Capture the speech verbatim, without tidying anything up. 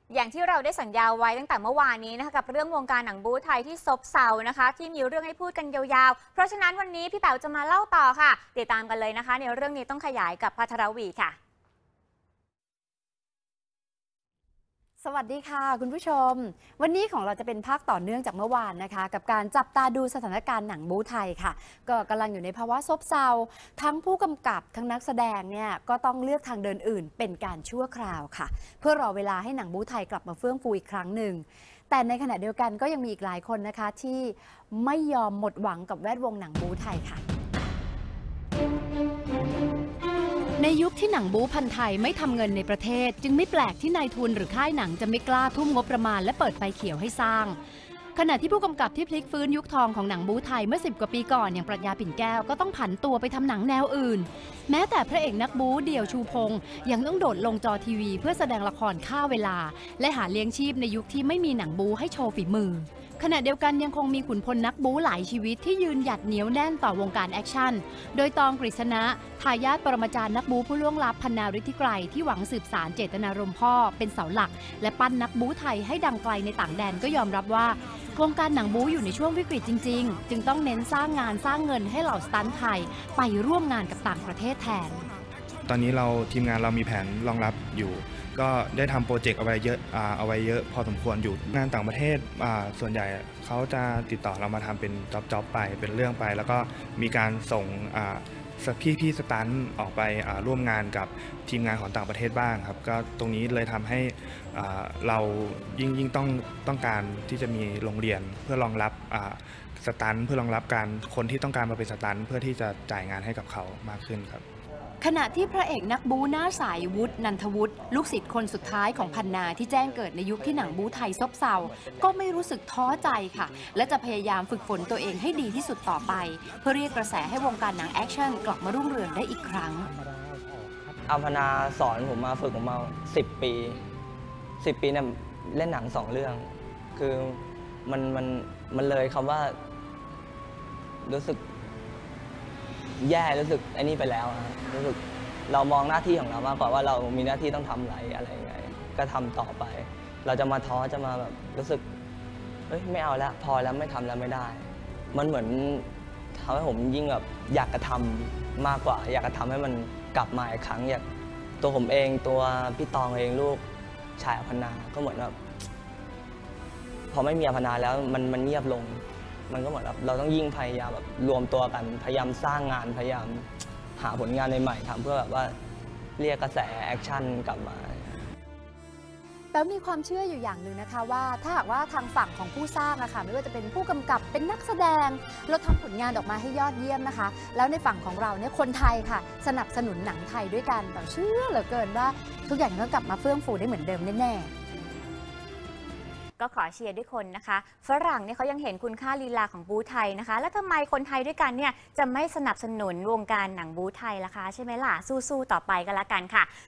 อย่างที่เราได้สัญญาไว้ตั้งแต่เมื่อวานนี้นะคะกับเรื่องวงการหนังบู๊ไทยที่ซบเซานะคะที่มีเรื่องให้พูดกันยาวๆเพราะฉะนั้นวันนี้พี่แป๋วจะมาเล่าต่อค่ะติดตามกันเลยนะคะในเรื่องนี้ต้องขยายกับภัทรวีค่ะสวัสดีค่ะคุณผู้ชมวันนี้ของเราจะเป็นภาคต่อเนื่องจากเมื่อวานนะคะกับการจับตาดูสถานการณ์หนังบู๊ไทยค่ะก็กำลังอยู่ในภาวะซบเซาทั้งผู้กำกับทั้งนักแสดงเนี่ยก็ต้องเลือกทางเดินอื่นเป็นการชั่วคราวค่ะเพื่อรอเวลาให้หนังบู๊ไทยกลับมาเฟื่องฟูอีกครั้งหนึ่งแต่ในขณะเดียวกันก็ยังมีอีกหลายคนนะคะที่ไม่ยอมหมดหวังกับแวดวงหนังบู๊ไทยค่ะในยุคที่หนังบู๊พันธุ์ไทยไม่ทำเงินในประเทศจึงไม่แปลกที่นายทุนหรือค่ายหนังจะไม่กล้าทุ่มงบประมาณและเปิดไฟเขียวให้สร้างขณะที่ผู้กำกับที่พลิกฟื้นยุคทองของหนังบู๊ไทยเมื่อสิบกว่าปีก่อนอย่างปรัชญาปิ่นแก้วก็ต้องผันตัวไปทำหนังแนวอื่นแม้แต่พระเอกนักบู๊เดี่ยวชูพงษ์ยังต้องโดดลงจอทีวีเพื่อแสดงละครฆ่าเวลาและหาเลี้ยงชีพในยุคที่ไม่มีหนังบู๊ให้โชว์ฝีมือขณะเดียวกันยังคงมีขุนพลนักบู๊หลายชีวิตที่ยืนหยัดเหนียวแน่นต่อวงการแอคชั่นโดยตองกฤษณะทายาทปรมาจารย์นักบู๊ผู้ล่วงลับพันนาฤทธิไกรที่หวังสืบสารเจตนารมณ์พ่อเป็นเสาหลักและปั้นนักบู๊ไทยให้ดังไกลในต่างแดนก็ยอมรับว่าวงการหนังบู๊อยู่ในช่วงวิกฤตจริงๆจึงต้องเน้นสร้างงานสร้างเงินให้เหล่าสตันท์ไทยไปร่วมงานกับต่างประเทศแทนตอนนี้เราทีมงานเรามีแผนรองรับอยู่ก็ได้ทำโปรเจกต์เอาไว้เยอะเอาไว้เยอะพอสมควรอยู่งานต่างประเทศส่วนใหญ่เขาจะติดต่อเรามาทำเป็นจ็อบๆไปเป็นเรื่องไปแล้วก็มีการส่งพี่พี่สตันท์ออกไปร่วมงานกับทีมงานของต่างประเทศบ้างครับก็ตรงนี้เลยทำให้เรายิ่งยิ่งต้องต้องการที่จะมีโรงเรียนเพื่อรองรับสตันท์เพื่อรองรับการคนที่ต้องการมาเป็นสตันท์เพื่อที่จะจ่ายงานให้กับเขามากขึ้นครับขณะที่พระเอกนักบู๊หน้าใสวุฒินันทวุฒิลูกศิษย์คนสุดท้ายของพันนาที่แจ้งเกิดในยุคที่หนังบู๊ไทยซบเซาก็ไม่รู้สึกท้อใจค่ะและจะพยายามฝึกฝนตัวเองให้ดีที่สุดต่อไปเพื่อเรียกกระแสให้วงการหนังแอคชั่นกลับมารุ่งเรืองได้อีกครั้งอาพนาสอนผมมาฝึกผมมาสิบปีสิบปีเนี่ยเล่นหนังสองเรื่องคือมันมันมันเลยคำว่ารู้สึกแย่รู้สึกไอ้นี่ไปแล้วรู้สึกเรามองหน้าที่ของเรามากกว่าว่าเรามีหน้าที่ต้องทำอะไรอะไรยังไงก็ทำต่อไปเราจะมาท้อจะมาแบบรู้สึกเอ้ยไม่เอาแล้วพอแล้วไม่ทำแล้วไม่ได้มันเหมือนทำให้ผมยิ่งแบบอยากกระทำมากกว่าอยากกระทำให้มันกลับมาอีกครั้งอยากตัวผมเองตัวพี่ตองเองลูกชายอภนาก็เหมือนแบบพอไม่มีอภนาแล้วมันมันเงียบลงมันก็เหมือนแบบเราต้องยิ่งพยายามแบบรวมตัวกันพยายามสร้างงานพยายามหาผลงานใหม่ๆทำเพื่อแบบว่าเรียกกระแสแอคชั่นกลับมาแป๋วมีความเชื่ออยู่อย่างหนึ่งนะคะว่าถ้าหากว่าทางฝั่งของผู้สร้างอะค่ะไม่ว่าจะเป็นผู้กำกับเป็นนักแสดงเราทำผลงานออกมาให้ยอดเยี่ยมนะคะแล้วในฝั่งของเราเนี่ยคนไทยค่ะสนับสนุนหนังไทยด้วยกันแต่เชื่อเหลือเกินว่าทุกอย่างต้องกลับมาเฟื่องฟูได้เหมือนเดิมแน่ๆก็ขอเชียร์ด้วยคนนะคะฝรั่งเนี่ยเขายังเห็นคุณค่าลีลาของบู๊ไทยนะคะแล้วทำไมคนไทยด้วยกันเนี่ยจะไม่สนับสนุนวงการหนังบู๊ไทยล่ะคะใช่ไหมล่ะสู้ๆต่อไปก็แล้วกันค่ะ